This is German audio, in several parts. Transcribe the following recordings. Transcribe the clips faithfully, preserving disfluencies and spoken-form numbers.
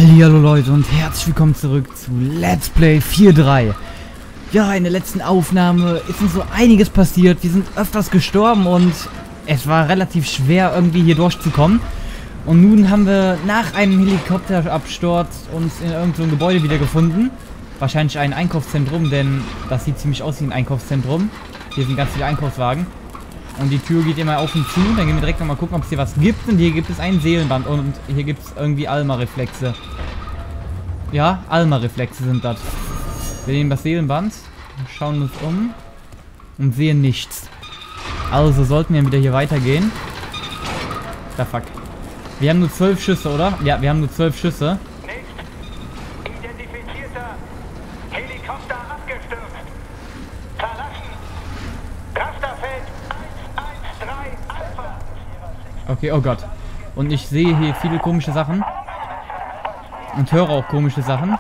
Hallihallo Leute und herzlich willkommen zurück zu Let's Play vier drei. Ja, in der letzten Aufnahme ist uns so einiges passiert. Wir sind öfters gestorben und es war relativ schwer irgendwie hier durchzukommen. Und nun haben wir nach einem Helikopterabsturz uns in irgendeinem so Gebäude wiedergefunden. Wahrscheinlich ein Einkaufszentrum, denn das sieht ziemlich aus wie ein Einkaufszentrum. Hier sind ganz viele Einkaufswagen. Und die Tür geht immer auf und zu. Dann gehen wir direkt nochmal gucken, ob es hier was gibt. Und hier gibt es ein Seelenband. Und hier gibt es irgendwie Alma-Reflexe. Ja, Alma-Reflexe sind das. Wir nehmen das Seelenband, schauen uns um und sehen nichts. Also sollten wir wieder hier weitergehen. Da fuck. Wir haben nur zwölf Schüsse, oder? Ja, wir haben nur zwölf Schüsse. Nicht identifizierter Helikopter abgestürzt. Verlassen. Rasterfeld eins eins drei Alpha. Okay, oh Gott. Und ich sehe hier viele komische Sachen. Und höre auch komische Sachen.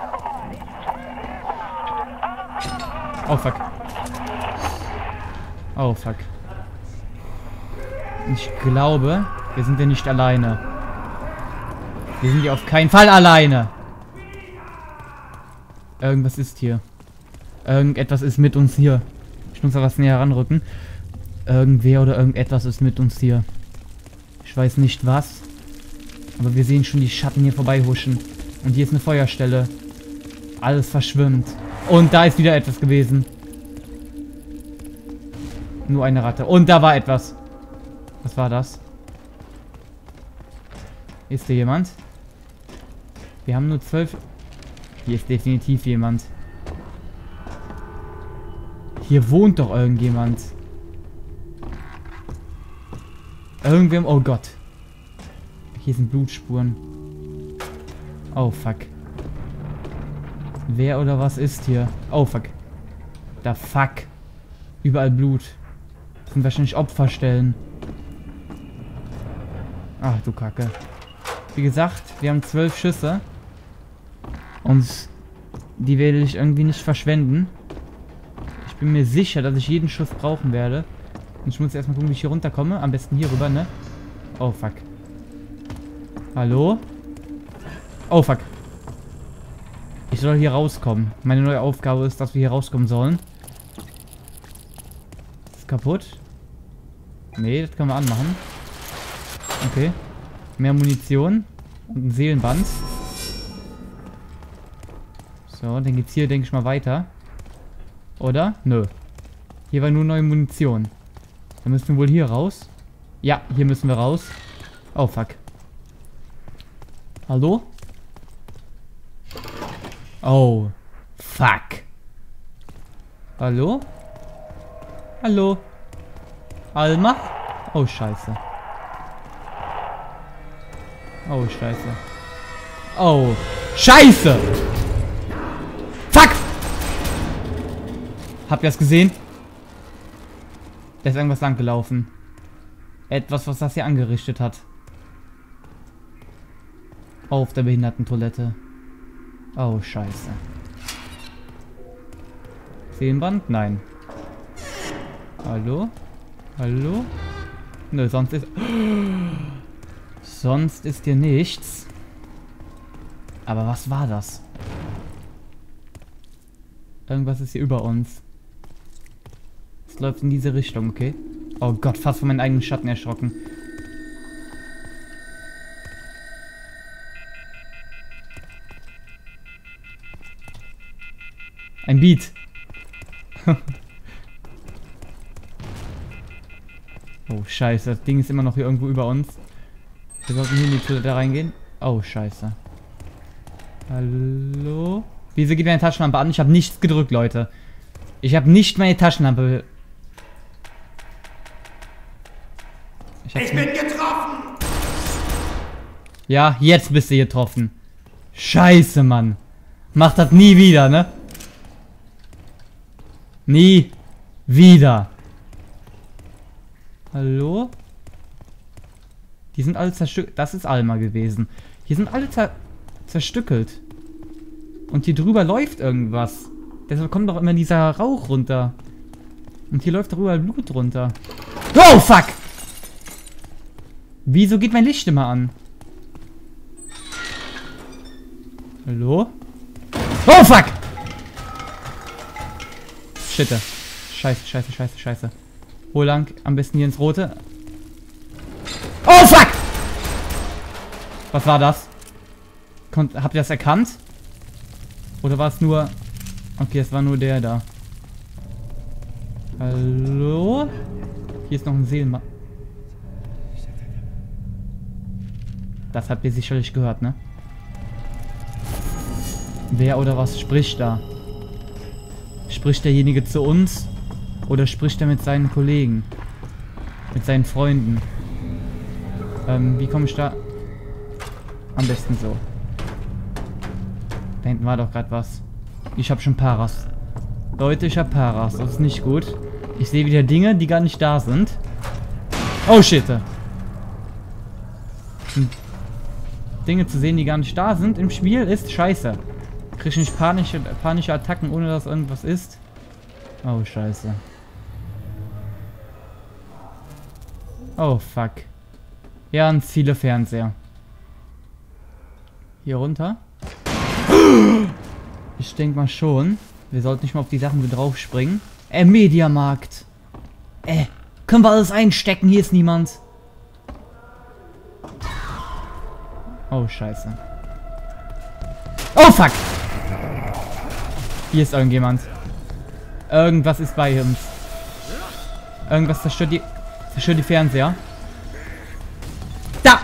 Oh fuck. Oh fuck. Ich glaube, wir sind ja nicht alleine. Wir sind ja auf keinen Fall alleine. Irgendwas ist hier. Irgendetwas ist mit uns hier. Ich muss da was näher ranrücken. Irgendwer oder irgendetwas ist mit uns hier. Ich weiß nicht was. Aber wir sehen schon die Schatten hier vorbeihuschen. Und hier ist eine Feuerstelle. Alles verschwimmt. Und da ist wieder etwas gewesen. Nur eine Ratte. Und da war etwas. Was war das? Ist hier jemand? Wir haben nur zwölf. Hier ist definitiv jemand. Hier wohnt doch irgendjemand. Irgendwem. Oh Gott. Hier sind Blutspuren. Oh fuck. Wer oder was ist hier? Oh fuck. Da fuck. Überall Blut. Das sind wahrscheinlich Opferstellen. Ach du Kacke. Wie gesagt, wir haben zwölf Schüsse. Und die werde ich irgendwie nicht verschwenden. Ich bin mir sicher, dass ich jeden Schuss brauchen werde. Und ich muss erstmal gucken, wie ich hier runterkomme. Am besten hier rüber, ne? Oh fuck. Hallo? Oh fuck. Ich soll hier rauskommen. Meine neue Aufgabe ist, dass wir hier rauskommen sollen. Ist kaputt? Nee, das können wir anmachen. Okay. Mehr Munition. Und ein Seelenband. So, dann geht's hier, denke ich mal, weiter. Oder? Nö. Hier war nur neue Munition. Dann müssen wir wohl hier raus. Ja, hier müssen wir raus. Oh, fuck. Hallo? Oh. Fuck. Hallo? Hallo? Alma? Oh, scheiße. Oh, scheiße. Oh, scheiße! Fuck! Habt ihr das gesehen? Da ist irgendwas lang gelaufen. Etwas, was das hier angerichtet hat. Auf der Behindertentoilette. Oh, scheiße. Seelenband? Nein. Hallo? Hallo? Nö, sonst ist... Sonst ist hier nichts. Aber was war das? Irgendwas ist hier über uns. Es läuft in diese Richtung, okay? Oh Gott, fast von meinen eigenen Schatten erschrocken. Ein Beat. Oh, scheiße. Das Ding ist immer noch hier irgendwo über uns. Wir sollten hier in die Toilette reingehen. Oh, scheiße. Hallo? Wieso geht meine Taschenlampe an? Ich habe nichts gedrückt, Leute. Ich habe nicht meine Taschenlampe... Ich, ich bin getroffen! Ja, jetzt bist du getroffen. Scheiße, Mann. Mach das nie wieder, ne? Nie wieder. Hallo? Die sind alle zerstückelt. Das ist Alma gewesen. Hier sind alle zer zerstückelt. Und hier drüber läuft irgendwas. Deshalb kommt doch immer dieser Rauch runter. Und hier läuft doch überall Blut runter. Oh, fuck! Wieso geht mein Licht immer an? Hallo? Oh, fuck! Shit. Scheiße, scheiße, scheiße, scheiße. Wo lang? Am besten hier ins Rote. Oh, fuck! Was war das? Konnt, habt ihr das erkannt? Oder war es nur... Okay, es war nur der da. Hallo? Hier ist noch ein Seelenmann. Das habt ihr sicherlich gehört, ne? Wer oder was spricht da? Spricht derjenige zu uns? Oder spricht er mit seinen Kollegen? Mit seinen Freunden? Ähm, wie komme ich da? Am besten so. Da hinten war doch gerade was. Ich habe schon Paras. Leute, ich habe Paras. Das ist nicht gut. Ich sehe wieder Dinge, die gar nicht da sind. Oh, shit. Hm. Dinge zu sehen, die gar nicht da sind im Spiel, ist scheiße. Krieg ich nicht panische, panische Attacken, ohne dass irgendwas ist? Oh, scheiße. Oh, fuck. Ja, und viele Fernseher. Hier runter. Ich denke mal schon. Wir sollten nicht mal auf die Sachen so drauf springen. Äh, Mediamarkt. Äh, können wir alles einstecken? Hier ist niemand. Oh, scheiße. Oh, fuck! Hier ist irgendjemand. Irgendwas ist bei uns. Irgendwas zerstört die, zerstört die Fernseher. Da!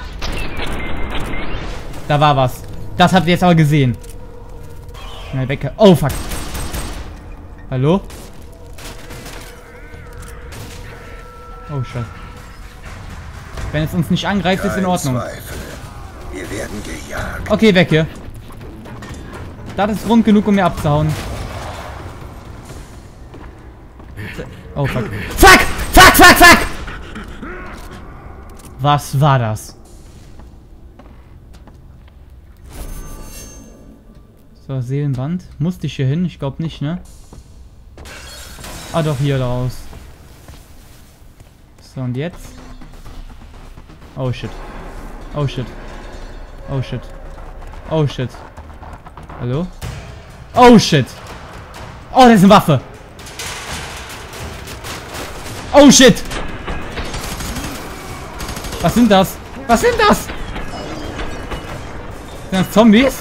Da war was. Das habt ihr jetzt aber gesehen. Schnell weg. Oh, fuck. Hallo? Oh, scheiße. Wenn es uns nicht angreift, ist in Ordnung. Wir werden gejagt. Okay, weg hier. Das ist Grund genug, um mir abzuhauen. Oh, fuck. Fuck! Fuck, fuck, fuck! Was war das? So, Seelenband. Musste ich hier hin? Ich glaube nicht, ne? Ah, doch, hier raus. So, und jetzt? Oh, shit. Oh, shit. Oh, shit. Oh, shit. Hallo? Oh, shit. Oh, das ist eine Waffe. Oh, shit. Was sind das? Was sind das? Sind das Zombies?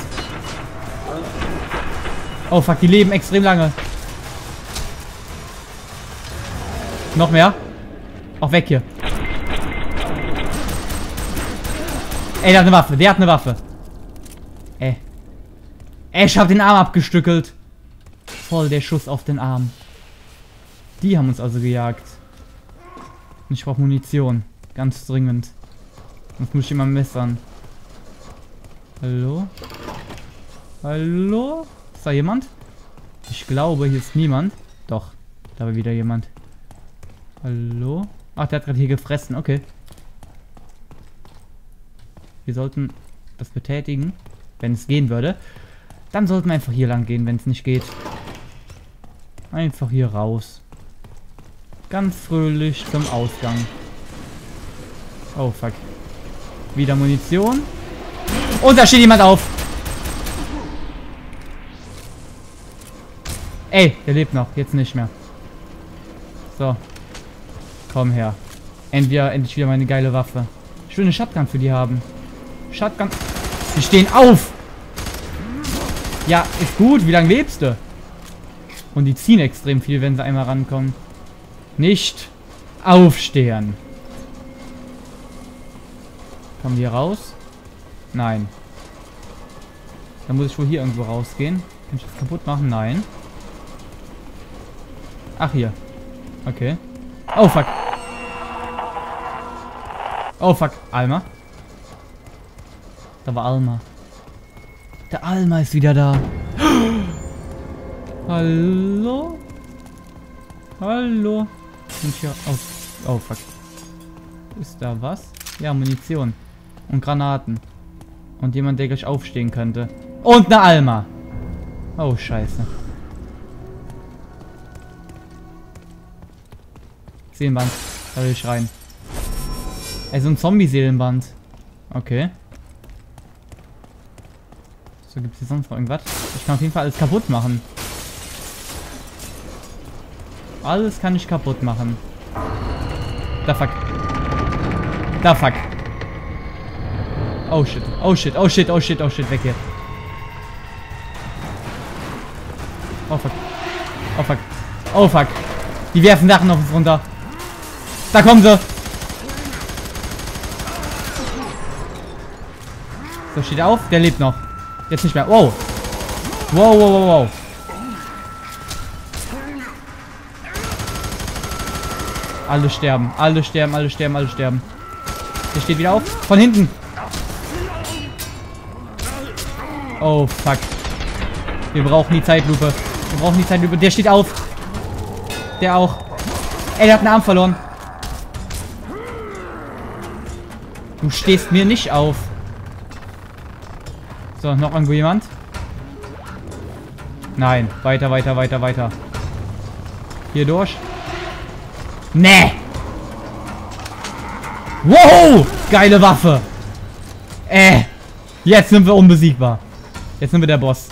Oh, fuck, die leben extrem lange. Noch mehr? Auch weg hier. Ey, der hat eine Waffe. Der hat eine Waffe. Ey. Ey, ich hab den Arm abgestückelt. Voll der Schuss auf den Arm. Die haben uns also gejagt. Und ich brauche Munition. Ganz dringend. Sonst muss ich immer messern. Hallo? Hallo? Ist da jemand? Ich glaube, hier ist niemand. Doch, da war wieder jemand. Hallo? Ach, der hat gerade hier gefressen. Okay. Wir sollten das betätigen, wenn es gehen würde. Dann sollten wir einfach hier lang gehen, wenn es nicht geht. Einfach hier raus. Ganz fröhlich zum Ausgang. Oh, fuck. Wieder Munition. Und da steht jemand auf. Ey, der lebt noch. Jetzt nicht mehr. So. Komm her. Entweder endlich wieder meine geile Waffe. Ich will eine Shotgun für die haben. Shotgun. Die stehen auf. Ja, ist gut. Wie lange lebst du? Und die ziehen extrem viel, wenn sie einmal rankommen. Nicht aufstehen. Kommen die raus? Nein. Dann muss ich wohl hier irgendwo rausgehen. Kann ich das kaputt machen? Nein. Ach, hier. Okay. Oh, fuck. Oh, fuck. Alma. Da war Alma. Der Alma ist wieder da. Hallo? Hallo? Sind hier... Oh, oh, fuck. Ist da was? Ja, Munition. Und Granaten. Und jemand, der gleich aufstehen könnte. Und eine Alma. Oh, scheiße. Seelenband. Da will ich rein. Also ein Zombie-Seelenband. Okay. So, gibt es hier sonst noch irgendwas? Ich kann auf jeden Fall alles kaputt machen. Alles kann ich kaputt machen. Da fuck. Da fuck. Oh shit. Oh shit. Oh shit. Oh shit. Oh shit. Weg hier. Oh fuck. Oh fuck. Oh fuck. Die werfen Sachen auf uns runter. Da kommen sie. So, steht auf. Der lebt noch. Jetzt nicht mehr. Wow. Wow, wow, wow, wow. Alle sterben. Alle sterben, alle sterben, alle sterben. Der steht wieder auf. Von hinten. Oh, fuck. Wir brauchen die Zeitlupe. Wir brauchen die Zeitlupe. Der steht auf. Der auch. Ey, der hat einen Arm verloren. Du stehst mir nicht auf. So, noch irgendwo jemand? Nein. Weiter, weiter, weiter, weiter. Hier durch. Nee. Wow. Geile Waffe. Äh. Jetzt sind wir unbesiegbar. Jetzt sind wir der Boss.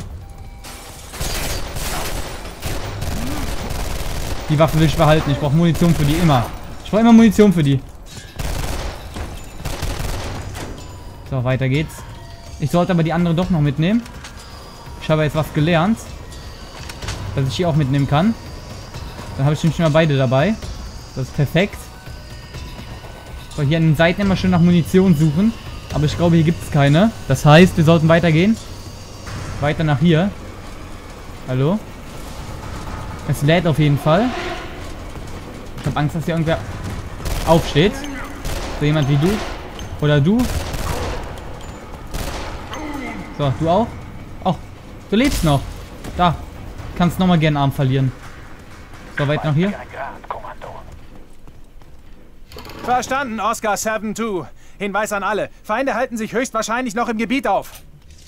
Die Waffe will ich behalten. Ich brauche Munition für die immer. Ich brauche immer Munition für die. So, weiter geht's. Ich sollte aber die andere doch noch mitnehmen. Ich habe jetzt was gelernt. Dass ich die auch mitnehmen kann. Dann habe ich nämlich mal beide dabei. Das ist perfekt. So, hier an den Seiten immer schön nach Munition suchen. Aber ich glaube, hier gibt es keine. Das heißt, wir sollten weitergehen. Weiter nach hier. Hallo? Es lädt auf jeden Fall. Ich habe Angst, dass hier irgendwer aufsteht. So jemand wie du. Oder du. So, du auch? Oh, du lebst noch. Da. Kannst nochmal gerne einen Arm verlieren. So, weit nach hier. Verstanden, Oscar sieben zwei. Hinweis an alle. Feinde halten sich höchstwahrscheinlich noch im Gebiet auf.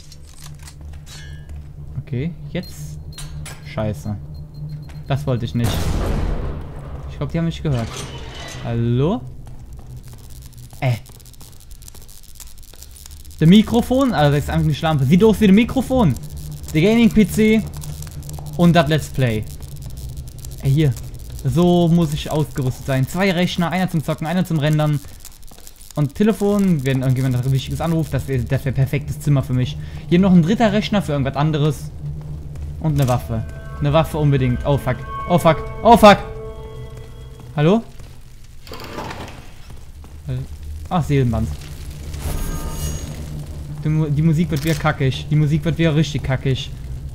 Okay, jetzt. Scheiße. Das wollte ich nicht. Ich glaube, die haben mich gehört. Hallo? Äh. Das Mikrofon, also das ist einfach eine Schlampe. Sieht aus wie ein Mikrofon. Der Gaming-P C und das Let's Play. Ey, hier. So muss ich ausgerüstet sein. Zwei Rechner, einer zum Zocken, einer zum Rendern. Und Telefon, wenn irgendjemand ein wichtiges anruft, das wäre das wär perfektes Zimmer für mich. Hier noch ein dritter Rechner für irgendwas anderes. Und eine Waffe. Eine Waffe unbedingt. Oh fuck. Oh fuck. Oh fuck. Hallo? Ach, Seelenband. Die, die Musik wird wieder kackig. Die Musik wird wieder richtig kackig.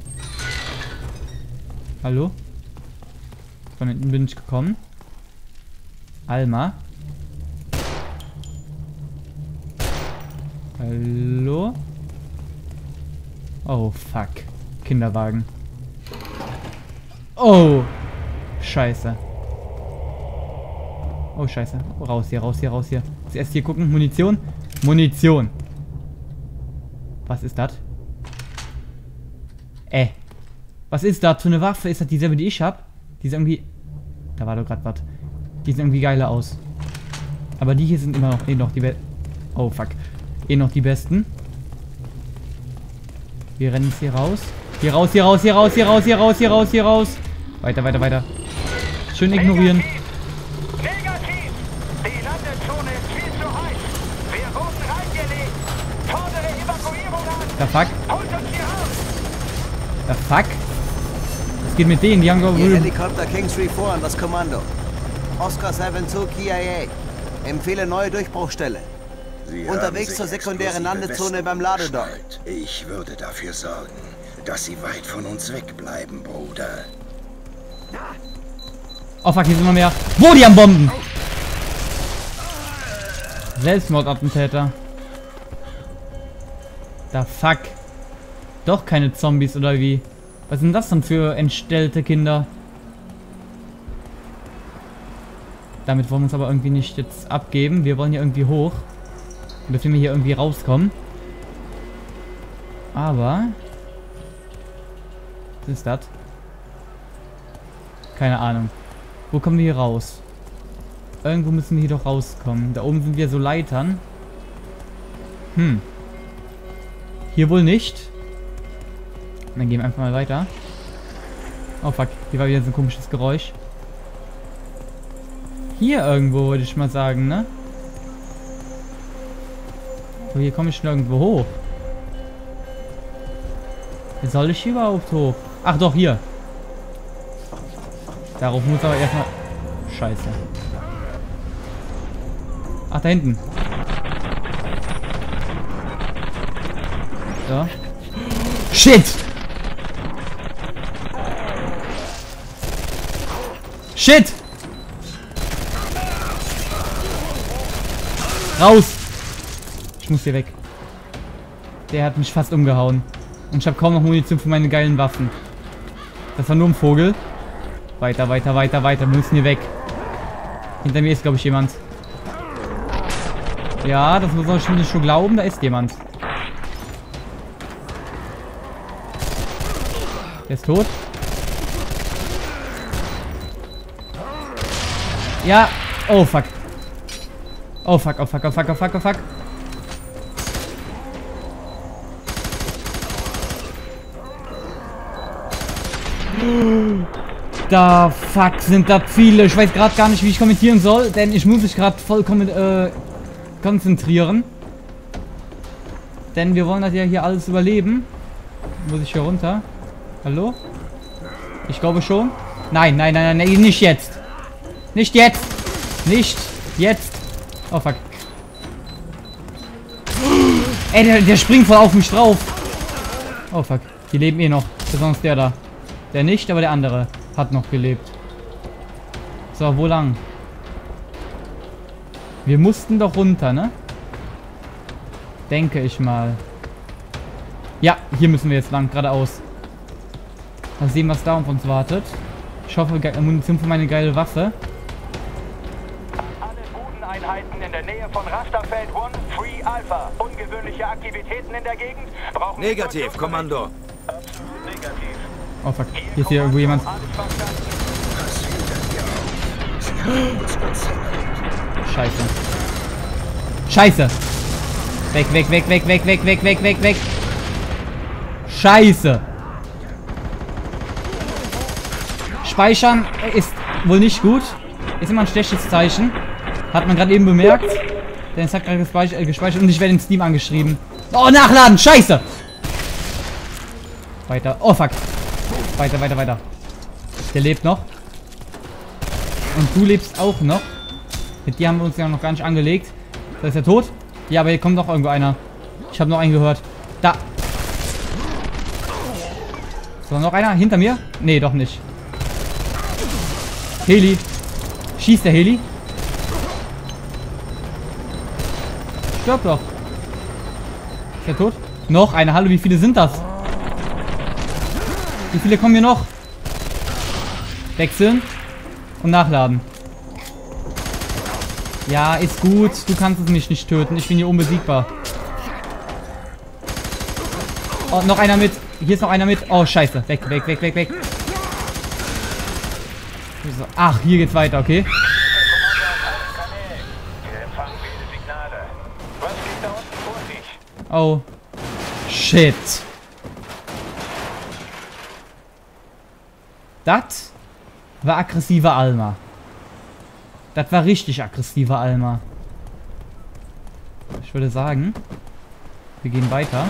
Hallo? Von hinten bin ich gekommen. Alma. Hallo? Oh, fuck. Kinderwagen. Oh. Scheiße. Oh, scheiße. Raus hier, raus hier, raus hier. Zuerst hier gucken. Munition. Munition. Was ist das? Äh. Was ist das für eine Waffe? Ist das dieselbe, die ich hab? Die ist irgendwie... Da war doch gerade was. Die sehen irgendwie geiler aus. Aber die hier sind immer noch, eh noch die besten. Oh, fuck. Eh noch die besten. Wir rennen jetzt hier raus. Hier raus, hier raus, hier raus, hier raus, hier raus, hier raus, hier raus. Weiter, weiter, weiter. Schön ignorieren. Negativ! Die Landezone ist viel zu heiß. Wir wurden reingelegt. Fordere Evakuierung an. Da fuck. Holt uns hier raus. Da fuck. Was geht mit denen? Die haben Ihr glaube Helikopter Kings vier an das Kommando. Oscar sieben zwei K I A. Empfehle neue Durchbruchstelle. Sie Unterwegs haben zur sich sekundären exklusive Landezone Westen beim Ladedock. aufgestellt. Ich würde dafür sorgen, dass sie weit von uns wegbleiben, Bruder. Oh fuck, hier sind noch mehr. Wo die am Bomben? Selbstmordattentäter. Da fuck. Doch keine Zombies oder wie? Was sind das denn für entstellte Kinder? Damit wollen wir uns aber irgendwie nicht jetzt abgeben. Wir wollen ja irgendwie hoch. Und dafür wir hier irgendwie rauskommen. Aber... Was ist das? Keine Ahnung. Wo kommen wir hier raus? Irgendwo müssen wir hier doch rauskommen. Da oben sind wir so Leitern. Hm. Hier wohl nicht. Dann gehen wir einfach mal weiter. Oh fuck, hier war wieder so ein komisches Geräusch. Hier irgendwo, würde ich mal sagen, ne? So, hier komme ich schon irgendwo hoch. Wie soll ich hier überhaupt hoch? Ach doch, hier. Darauf muss aber erstmal... Scheiße. Ach, da hinten. So. Shit! Shit! Raus! Ich muss hier weg. Der hat mich fast umgehauen. Und ich habe kaum noch Munition für meine geilen Waffen. Das war nur ein Vogel. Weiter, weiter, weiter, weiter. Wir müssen hier weg. Hinter mir ist, glaube ich, jemand. Ja, das muss man schon, schon glauben. Da ist jemand. Der ist tot. Ja. Oh, fuck. Oh, fuck, oh, fuck, oh, fuck, oh, fuck, oh, fuck. Da, fuck, sind da viele. Ich weiß gerade gar nicht, wie ich kommentieren soll, denn ich muss mich gerade vollkommen äh, konzentrieren. Denn wir wollen das ja hier alles überleben. Muss ich hier runter? Hallo? Ich glaube schon. Nein, nein, nein, nein, nicht jetzt. Nicht jetzt. Nicht jetzt. Oh, fuck. Ey, der, der springt voll auf mich drauf. Oh, fuck. Die leben eh noch. Besonders der da. Der nicht, aber der andere hat noch gelebt. So, wo lang? Wir mussten doch runter, ne? Denke ich mal. Ja, hier müssen wir jetzt lang, geradeaus. Mal sehen, was da auf uns wartet. Ich hoffe, Munition für meine geile Waffe. Alle Bodeneinheiten in der Nähe von Rasterfeld eins, Free Alpha. Ungewöhnliche Aktivitäten in der Gegend brauchen... Negativ, Kommando. Absolut negativ. Oh fuck, hier ist hier irgendwo jemand. Scheiße. Scheiße. Weg, weg, weg, weg, weg, weg, weg, weg, weg, weg. Scheiße. Speichern ist wohl nicht gut. Ist immer ein schlechtes Zeichen. Hat man gerade eben bemerkt. Denn es hat gerade gespeichert, äh, gespeichert und ich werde in Steam angeschrieben. Oh, nachladen. Scheiße. Weiter. Oh, fuck. Weiter, weiter, weiter. Der lebt noch. Und du lebst auch noch. Mit dir haben wir uns ja noch gar nicht angelegt. Da ist er tot. Ja, aber hier kommt noch irgendwo einer. Ich habe noch einen gehört. Da. So, noch einer hinter mir? Nee, doch nicht. Heli. Schießt der Heli? Stirb doch. Ist er tot? Noch einer. Hallo, wie viele sind das? Wie viele kommen hier noch? Wechseln. Und nachladen. Ja, ist gut. Du kannst es mich nicht töten. Ich bin hier unbesiegbar. Oh, noch einer mit. Hier ist noch einer mit. Oh, scheiße. Weg, weg, weg, weg, weg. So. Ach, hier geht's weiter, okay. Oh. Shit. Das war aggressiver Alma. Das war richtig aggressiver Alma. Ich würde sagen, wir gehen weiter.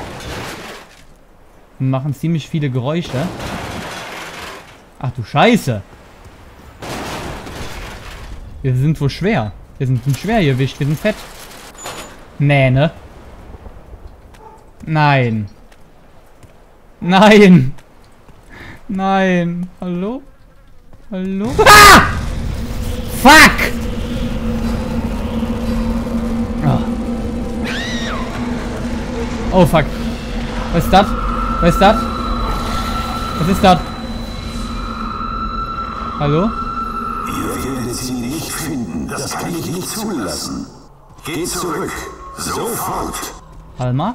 Und machen ziemlich viele Geräusche. Ach du Scheiße. Wir sind wohl schwer. Wir sind ein Schwergewicht. Wir sind fett. Nee, ne? Nein. Nein. Nein. Hallo? Hallo? Ah! Fuck! Oh. Oh, fuck. Was ist das? Was ist das? Was ist das? Hallo? Ihr werdet sie nicht finden. Das kann ich nicht zulassen. Geht zurück. Sofort. Alma?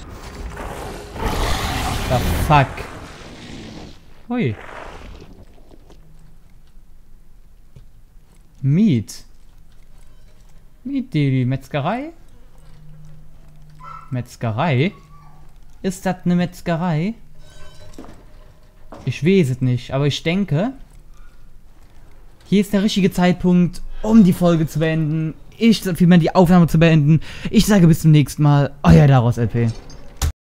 The fuck? Ui. Meat. Meat Deli. Metzgerei? Metzgerei? Ist das eine Metzgerei? Ich weiß es nicht, aber ich denke, hier ist der richtige Zeitpunkt, um die Folge zu beenden. Ich, vielmehr die Aufnahme zu beenden. Ich sage bis zum nächsten Mal. Euer Daraus L P.